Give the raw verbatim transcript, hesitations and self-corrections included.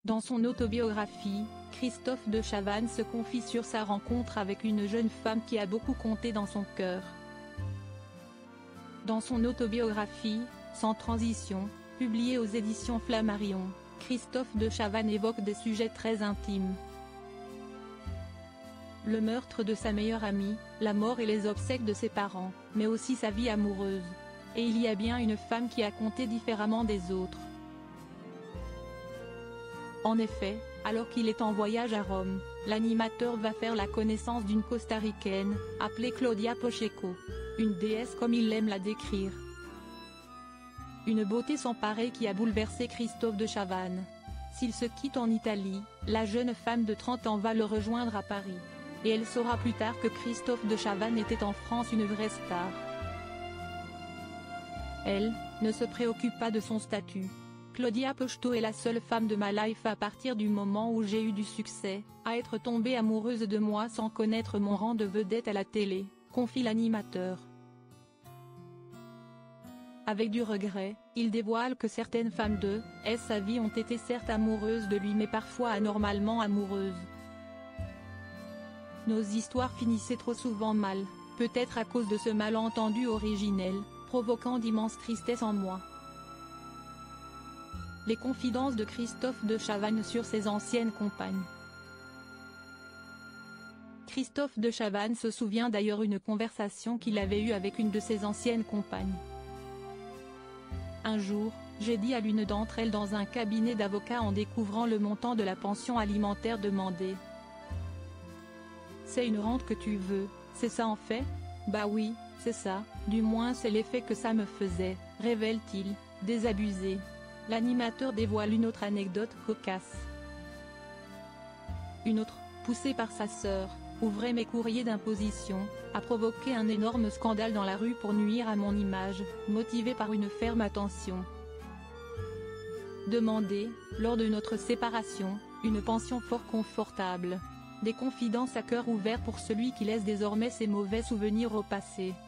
Dans son autobiographie, Christophe de Chavannes se confie sur sa rencontre avec une jeune femme qui a beaucoup compté dans son cœur. Dans son autobiographie, Sans transition, publiée aux éditions Flammarion, Christophe de Chavannes évoque des sujets très intimes. Le meurtre de sa meilleure amie, la mort et les obsèques de ses parents, mais aussi sa vie amoureuse. Et il y a bien une femme qui a compté différemment des autres. En effet, alors qu'il est en voyage à Rome, l'animateur va faire la connaissance d'une costaricaine, appelée Claudia Pacheco. Une déesse comme il aime la décrire. Une beauté sans pareil qui a bouleversé Christophe de Chavannes. S'il se quitte en Italie, la jeune femme de trente ans va le rejoindre à Paris. Et elle saura plus tard que Christophe de Chavannes était en France une vraie star. Elle ne se préoccupe pas de son statut. Claudia Pacheco est la seule femme de ma life à partir du moment où j'ai eu du succès, à être tombée amoureuse de moi sans connaître mon rang de vedette à la télé, confie l'animateur. Avec du regret, il dévoile que certaines femmes de sa vie ont été certes amoureuses de lui mais parfois anormalement amoureuses. Nos histoires finissaient trop souvent mal, peut-être à cause de ce malentendu originel, provoquant d'immenses tristesses en moi. Les confidences de Christophe de Chavannes sur ses anciennes compagnes. Christophe de Chavannes se souvient d'ailleurs une conversation qu'il avait eue avec une de ses anciennes compagnes. Un jour, j'ai dit à l'une d'entre elles dans un cabinet d'avocats en découvrant le montant de la pension alimentaire demandée. C'est une rente que tu veux, c'est ça en fait? Bah oui, c'est ça, du moins c'est l'effet que ça me faisait, révèle-t-il, désabusé. L'animateur dévoile une autre anecdote cocasse. Une autre, poussée par sa sœur, ouvrait mes courriers d'imposition, a provoqué un énorme scandale dans la rue pour nuire à mon image, motivé par une ferme attention. Demandé, lors de notre séparation, une pension fort confortable. Des confidences à cœur ouvert pour celui qui laisse désormais ses mauvais souvenirs au passé.